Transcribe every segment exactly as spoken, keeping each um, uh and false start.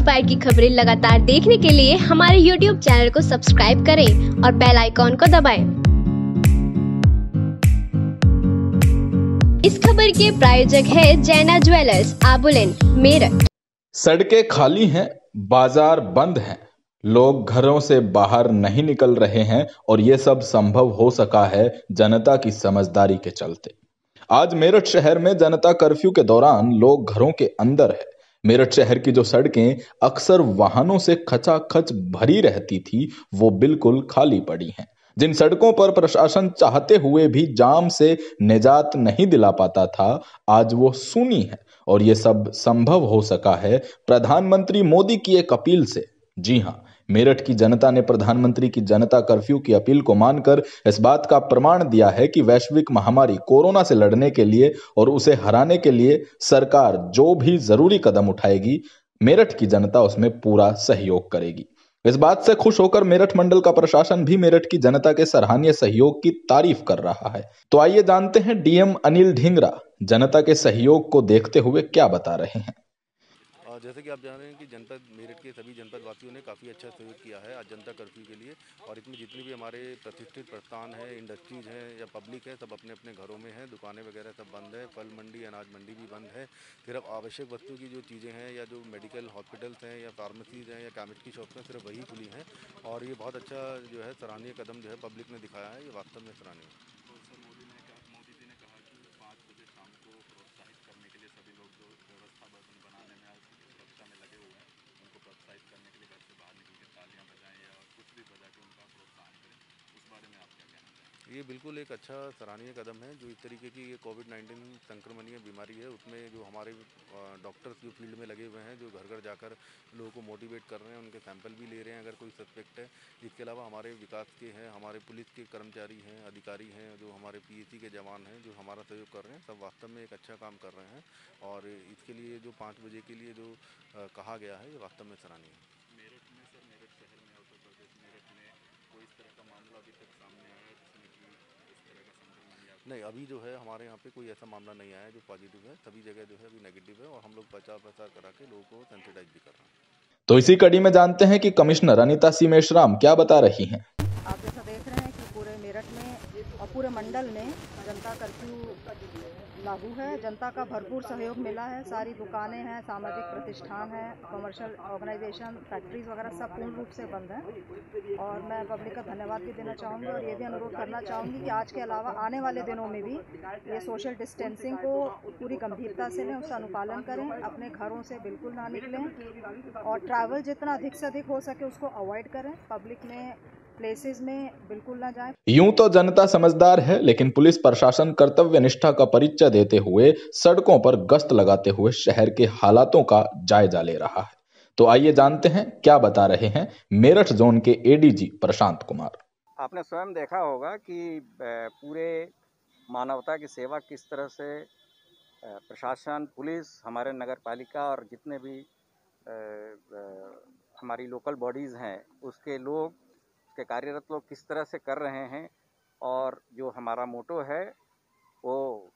Inspire की खबरें लगातार देखने के लिए हमारे यूट्यूब चैनल को सब्सक्राइब करें और बेल आइकॉन को दबाएं। इस खबर के प्रायोजक है जैना ज्वेलर्स, आबुलेन, मेरठ। सड़कें खाली हैं, बाजार बंद हैं, लोग घरों से बाहर नहीं निकल रहे हैं और ये सब संभव हो सका है जनता की समझदारी के चलते। आज मेरठ शहर में जनता कर्फ्यू के दौरान लोग घरों के अंदर है। मेरठ शहर की जो सड़कें अक्सर वाहनों से खचाखच भरी रहती थी, वो बिल्कुल खाली पड़ी हैं। जिन सड़कों पर प्रशासन चाहते हुए भी जाम से निजात नहीं दिला पाता था, आज वो सूनी है और ये सब संभव हो सका है प्रधानमंत्री मोदी की एक अपील से। जी हां, मेरठ की जनता ने प्रधानमंत्री की जनता कर्फ्यू की अपील को मानकर इस बात का प्रमाण दिया है कि वैश्विक महामारी कोरोना से लड़ने के लिए और उसे हराने के लिए सरकार जो भी जरूरी कदम उठाएगी, मेरठ की जनता उसमें पूरा सहयोग करेगी। इस बात से खुश होकर मेरठ मंडल का प्रशासन भी मेरठ की जनता के सराहनीय सहयोग की तारीफ कर रहा है। तो आइए जानते हैं डीएम अनिल ढींगरा जनता के सहयोग को देखते हुए क्या बता रहे हैं। जैसे कि आप जान रहे हैं कि जनपद मेरठ के सभी जनपद वासियों ने काफ़ी अच्छा सहयोग किया है आज जनता कर्फ्यू के लिए। और इसमें जितने भी हमारे प्रतिष्ठित प्रस्थान है, इंडस्ट्रीज हैं या पब्लिक है, सब अपने अपने घरों में हैं। दुकानें वगैरह सब बंद है, फल मंडी, अनाज मंडी भी बंद है। सिर्फ आवश्यक वस्तु की जो चीज़ें हैं या जो मेडिकल हॉस्पिटल्स हैं या फार्मेसीज हैं या केमिस्ट की शॉप्स हैं, सिर्फ वही खुली हैं। और ये बहुत अच्छा जो है सराहनीय कदम जो है पब्लिक ने दिखाया है, ये वास्तव में सराहनीय है। ये बिल्कुल एक अच्छा सराहनीय कदम है। जो इस तरीके की ये कोविड नाइन्टीन संक्रमणीय बीमारी है, उसमें जो हमारे डॉक्टर्स जो फील्ड में लगे हुए हैं, जो घर घर जाकर लोगों को मोटिवेट कर रहे हैं, उनके सैंपल भी ले रहे हैं अगर कोई सस्पेक्ट है। इसके अलावा हमारे विकास के हैं, हमारे पुलिस के कर्मचारी हैं, अधिकारी हैं, जो हमारे पीएसी के जवान हैं, जो हमारा सहयोग कर रहे हैं, सब वास्तव में एक अच्छा काम कर रहे हैं। और इसके लिए जो पाँच बजे के लिए जो कहा गया है, ये वास्तव में सराहनीय है। मेरठ में सर, मेरठ शहर में, उत्तर प्रदेश मेरठ में कोई इस तरह का मामला अभी तक सामने आया जिसमें कि इस तरह का संक्रमण या नहीं, अभी जो है हमारे यहाँ पे कोई ऐसा मामला नहीं आया है जो पॉजिटिव है। सभी जगह जो है अभी नेगेटिव है और हम लोग प्रचार प्रसार करा के लोगों को सेंसिटाइज भी कर रहे हैं। तो इसी कड़ी में जानते हैं कि कमिश्नर अनीता सी मेश्राम क्या बता रही हैं। आप जैसा देख रहे हैं कि पूरे मेरठ में और पूरे मंडल में जनता कर्फ्यू लागू है। जनता का भरपूर सहयोग मिला है। सारी दुकानें हैं, सामाजिक प्रतिष्ठान हैं, कमर्शियल ऑर्गेनाइजेशन, फैक्ट्रीज वगैरह सब पूर्ण रूप से बंद हैं। और मैं पब्लिक का धन्यवाद भी देना चाहूँगी और ये भी अनुरोध करना चाहूँगी कि आज के अलावा आने वाले दिनों में भी ये सोशल डिस्टेंसिंग को पूरी गंभीरता से लें, उसका अनुपालन करें, अपने घरों से बिल्कुल ना निकलें और ट्रैवल जितना अधिक से अधिक हो सके उसको अवॉइड करें। पब्लिक में प्लेसेस में बिल्कुल ना जाएं। यूं तो जनता समझदार है, लेकिन पुलिस प्रशासन कर्तव्य निष्ठा का परिचय देते हुए सड़कों पर गश्त लगाते हुए शहर के हालातों का जायजा ले रहा है। तो आइए जानते हैं क्या बता रहे हैं मेरठ जोन के एडीजी प्रशांत कुमार। आपने स्वयं देखा होगा कि पूरे मानवता की सेवा किस तरह से प्रशासन, पुलिस, हमारे नगर पालिका और जितने भी हमारी लोकल बॉडीज़ हैं उसके लोग, के कार्यरत लोग किस तरह से कर रहे हैं। और जो हमारा मोटो है वो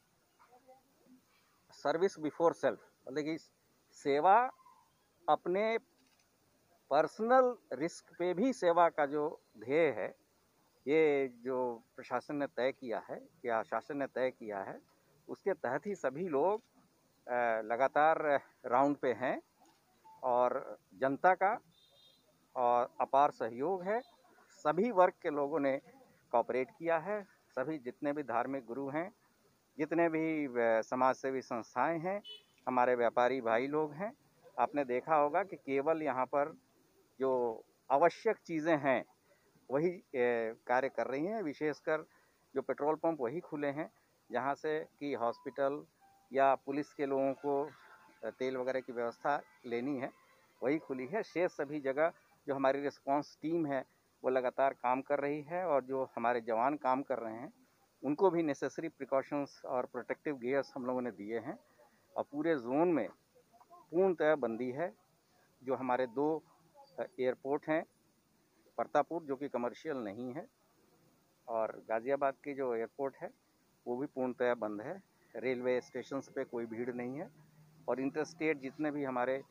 सर्विस बिफोर सेल्फ, मतलब कि सेवा अपने पर्सनल रिस्क पे भी सेवा का जो ध्येय है, ये जो प्रशासन ने तय किया है या शासन ने तय किया है, उसके तहत ही सभी लोग लगातार राउंड पे हैं और जनता का और अपार सहयोग है। सभी वर्ग के लोगों ने कोऑपरेट किया है। सभी जितने भी धार्मिक गुरु हैं, जितने भी समाज सेवी संस्थाएं हैं, हमारे व्यापारी भाई लोग हैं, आपने देखा होगा कि केवल यहाँ पर जो आवश्यक चीज़ें हैं वही कार्य कर रही हैं। विशेषकर जो पेट्रोल पंप वही खुले हैं जहाँ से कि हॉस्पिटल या पुलिस के लोगों को तेल वगैरह की व्यवस्था लेनी है, वही खुली है। शेष सभी जगह जो हमारी रिस्पांस टीम है वो लगातार काम कर रही है और जो हमारे जवान काम कर रहे हैं उनको भी नेसेसरी प्रिकॉशंस और प्रोटेक्टिव गियर्स हम लोगों ने दिए हैं। और पूरे जोन में पूर्णतः बंदी है। जो हमारे दो एयरपोर्ट हैं, परतापुर जो कि कमर्शियल नहीं है और गाज़ियाबाद की जो एयरपोर्ट है वो भी पूर्णतः बंद है। रेलवे स्टेशंस पे कोई भीड़ नहीं है और इंटरस्टेट जितने भी हमारे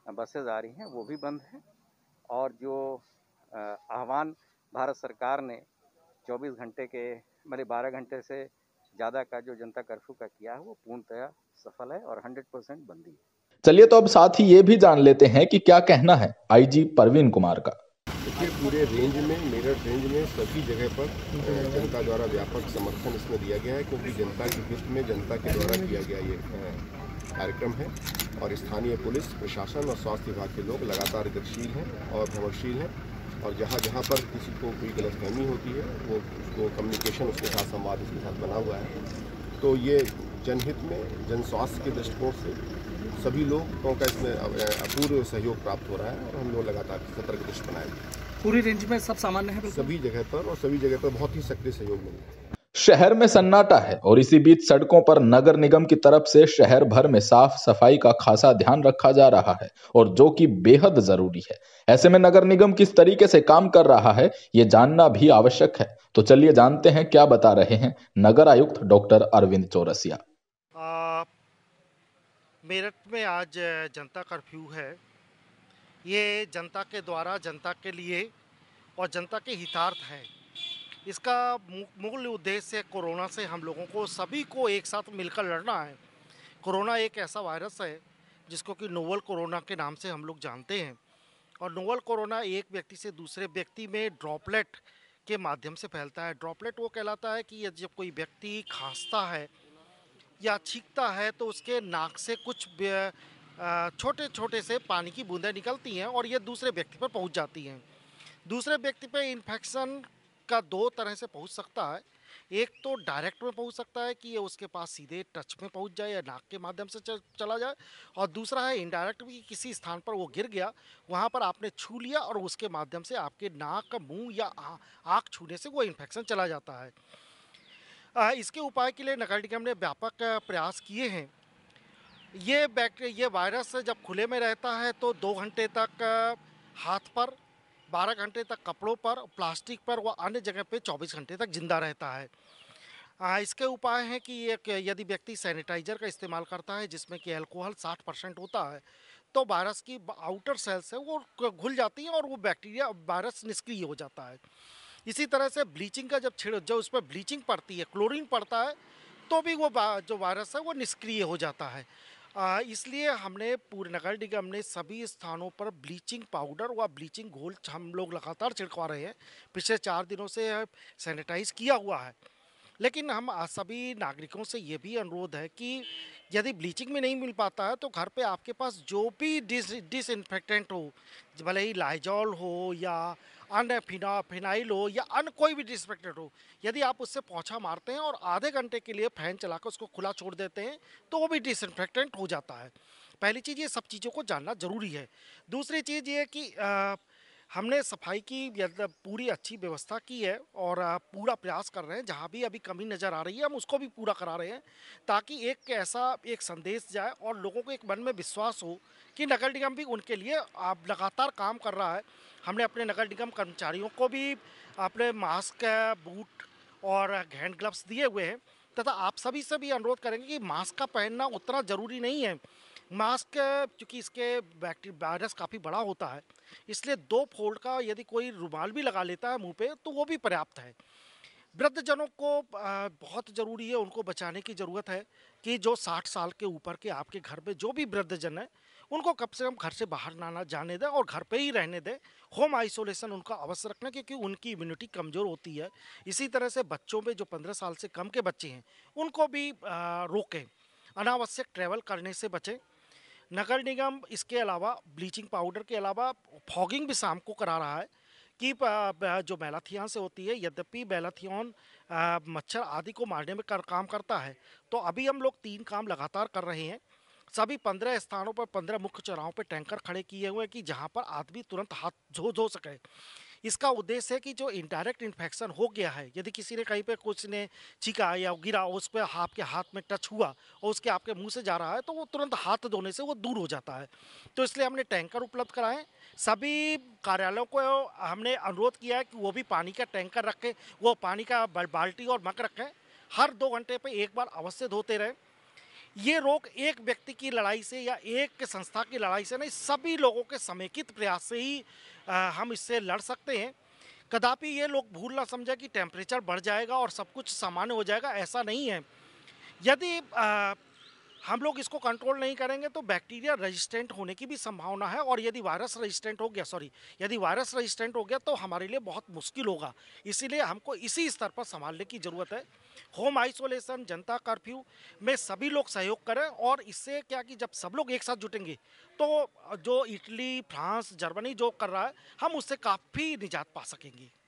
बसेज आ रही हैं वो भी बंद हैं। और जो आह्वान भारत सरकार ने चौबीस घंटे के मतलब बारह घंटे से ज़्यादा का जो जनता कर्फ्यू का किया है वो पूर्णतया सफल है और सौ परसेंट बंदी है। चलिए तो अब साथ ही ये भी जान लेते हैं कि क्या कहना है आईजी परवीन कुमार का। देखिए, पूरे रेंज में, मेरठ रेंज में सभी जगह पर जनता द्वारा व्यापक समर्थन इसमें दिया गया है, क्योंकि जनता के हित में जनता के द्वारा किया गया ये कार्यक्रम है। और स्थानीय पुलिस प्रशासन और स्वास्थ्य विभाग के लोग लगातार गतिशील हैं और भ्रमणशील हैं। और जहाँ जहाँ पर किसी को कोई गलतफहमी होती है वो उसको कम्युनिकेशन उसके साथ संवाद उसके साथ बना हुआ है। तो ये जनहित में, जन स्वास्थ्य के दृष्टिकोण से सभी लोगों का इसमें अपूर्व सहयोग प्राप्त हो रहा है और हम लोग लगातार सतर्क दृष्टि बनाए हुए हैं। पूरी रेंज में सब सामान्य है, सभी जगह पर और सभी जगह पर बहुत ही सक्रिय सहयोग मिल रहा है। शहर में सन्नाटा है और इसी बीच सड़कों पर नगर निगम की तरफ से शहर भर में साफ सफाई का खासा ध्यान रखा जा रहा है और जो कि बेहद जरूरी है। ऐसे में नगर निगम किस तरीके से काम कर रहा है ये जानना भी आवश्यक है। तो चलिए जानते हैं क्या बता रहे हैं नगर आयुक्त डॉक्टर अरविंद चौरसिया। मेरठ में आज जनता कर्फ्यू है। ये जनता के द्वारा, जनता के लिए और जनता के हितार्थ है। इसका मूल उद्देश्य कोरोना से हम लोगों को सभी को एक साथ मिलकर लड़ना है। कोरोना एक ऐसा वायरस है जिसको कि नोवल कोरोना के नाम से हम लोग जानते हैं। और नोवल कोरोना एक व्यक्ति से दूसरे व्यक्ति में ड्रॉपलेट के माध्यम से फैलता है। ड्रॉपलेट वो कहलाता है कि जब कोई व्यक्ति खांसता है या छींकता है तो उसके नाक से कुछ छोटे छोटे से पानी की बूंदें निकलती हैं और ये दूसरे व्यक्ति पर पहुंच जाती हैं। दूसरे व्यक्ति पर इन्फेक्शन का दो तरह से पहुंच सकता है। एक तो डायरेक्ट में पहुंच सकता है कि ये उसके पास सीधे टच में पहुंच जाए या नाक के माध्यम से चला जाए, और दूसरा है इनडायरेक्ट भी, किसी स्थान पर वो गिर गया, वहां पर आपने छू लिया और उसके माध्यम से आपके नाक, मुंह या आँख छूने से वो इन्फेक्शन चला जाता है। इसके उपाय के लिए नगर निगम ने व्यापक प्रयास किए हैं। ये बैक्टीरिया, ये वायरस जब खुले में रहता है तो दो घंटे तक हाथ पर, बारह घंटे तक कपड़ों पर, प्लास्टिक पर व अन्य जगह पे चौबीस घंटे तक जिंदा रहता है। आ, इसके उपाय हैं कि एक यदि व्यक्ति सैनिटाइजर का इस्तेमाल करता है जिसमें कि अल्कोहल साठ परसेंट होता है तो वायरस की आउटर सेल्स है वो घुल जाती हैं और वो बैक्टीरिया, वायरस निष्क्रिय हो जाता है। इसी तरह से ब्लीचिंग का जब छिड़ जब उस पर ब्लीचिंग पड़ती है, क्लोरीन पड़ता है, तो भी वो जो वायरस है वो निष्क्रिय हो जाता है। आ, इसलिए हमने पूरे नगर निगम ने सभी स्थानों पर ब्लीचिंग पाउडर व ब्लीचिंग घोल हम लोग लगातार छिड़कवा रहे हैं। पिछले चार दिनों से सैनिटाइज किया हुआ है। लेकिन हम सभी नागरिकों से ये भी अनुरोध है कि यदि ब्लीचिंग में नहीं मिल पाता है तो घर पे आपके पास जो भी डिस डिसइंफेक्टेंट हो, भले ही लाइजॉल हो या अन्य फिना फिनाइल हो या अन्य कोई भी डिसइंफेक्टेंट हो, यदि आप उससे पोंछा मारते हैं और आधे घंटे के लिए फैन चलाकर उसको खुला छोड़ देते हैं तो वो भी डिसइंफेक्टेंट हो जाता है। पहली चीज़, ये सब चीज़ों को जानना ज़रूरी है। दूसरी चीज़ ये कि आ, हमने सफाई की पूरी अच्छी व्यवस्था की है और पूरा प्रयास कर रहे हैं। जहाँ भी अभी कमी नज़र आ रही है हम उसको भी पूरा करा रहे हैं ताकि एक ऐसा एक संदेश जाए और लोगों को एक मन में विश्वास हो कि नगर निगम भी उनके लिए आप लगातार काम कर रहा है। हमने अपने नगर निगम कर्मचारियों को भी अपने मास्क, बूट और हैंड ग्लव्स दिए हुए हैं तथा आप सभी से भी अनुरोध करेंगे कि मास्क का पहनना उतना ज़रूरी नहीं है। मास्क क्योंकि इसके बैक्टीरिया वायरस काफ़ी बड़ा होता है, इसलिए दो फोल्ड का यदि कोई रुमाल भी लगा लेता है मुंह पे तो वो भी पर्याप्त है। वृद्धजनों को बहुत ज़रूरी है, उनको बचाने की ज़रूरत है कि जो साठ साल के ऊपर के आपके घर में जो भी वृद्धजन है उनको कम से कम घर से बाहर ना जाने दें और घर पे ही रहने दें। होम आइसोलेशन उनका अवश्य रखना क्योंकि उनकी इम्यूनिटी कमज़ोर होती है। इसी तरह से बच्चों में जो पंद्रह साल से कम के बच्चे हैं उनको भी रोकें, अनावश्यक ट्रैवल करने से बचें। नगर निगम इसके अलावा ब्लीचिंग पाउडर के अलावा फॉगिंग भी शाम को करा रहा है कि जो मैलाथियन से होती है, यद्यपि मैलाथियन मच्छर आदि को मारने में कर, काम करता है, तो अभी हम लोग तीन काम लगातार कर रहे हैं। सभी पंद्रह स्थानों पर पंद्रह मुख्य चौराहों पर टैंकर खड़े किए हुए हैं कि जहां पर आदमी तुरंत हाथ धो धो सके। इसका उद्देश्य है कि जो इनडायरेक्ट इन्फेक्शन हो गया है, यदि किसी ने कहीं पे कुछ ने चीखा या गिरा, उस पर आपके हाथ में टच हुआ और उसके आपके मुंह से जा रहा है तो वो तुरंत हाथ धोने से वो दूर हो जाता है। तो इसलिए हमने टैंकर उपलब्ध कराए। सभी कार्यालयों को हमने अनुरोध किया है कि वो भी पानी का टैंकर रखें, वो पानी का बाल्टी और मग रखें, हर दो घंटे पर एक बार अवश्य धोते रहें। ये रोग एक व्यक्ति की लड़ाई से या एक संस्था की लड़ाई से नहीं, सभी लोगों के समेकित प्रयास से ही आ, हम इससे लड़ सकते हैं। कदापि ये लोग भूल ना समझे कि टेम्परेचर बढ़ जाएगा और सब कुछ सामान्य हो जाएगा, ऐसा नहीं है। यदि आ, हम लोग इसको कंट्रोल नहीं करेंगे तो बैक्टीरिया रेजिस्टेंट होने की भी संभावना है, और यदि वायरस रेजिस्टेंट हो गया सॉरी यदि वायरस रेजिस्टेंट हो गया तो हमारे लिए बहुत मुश्किल होगा। इसीलिए हमको इसी स्तर पर संभालने की ज़रूरत है। होम आइसोलेशन, जनता कर्फ्यू में सभी लोग सहयोग करें, और इससे क्या कि जब सब लोग एक साथ जुटेंगे तो जो इटली, फ्रांस, जर्मनी जो कर रहा है, हम उससे काफ़ी निजात पा सकेंगे।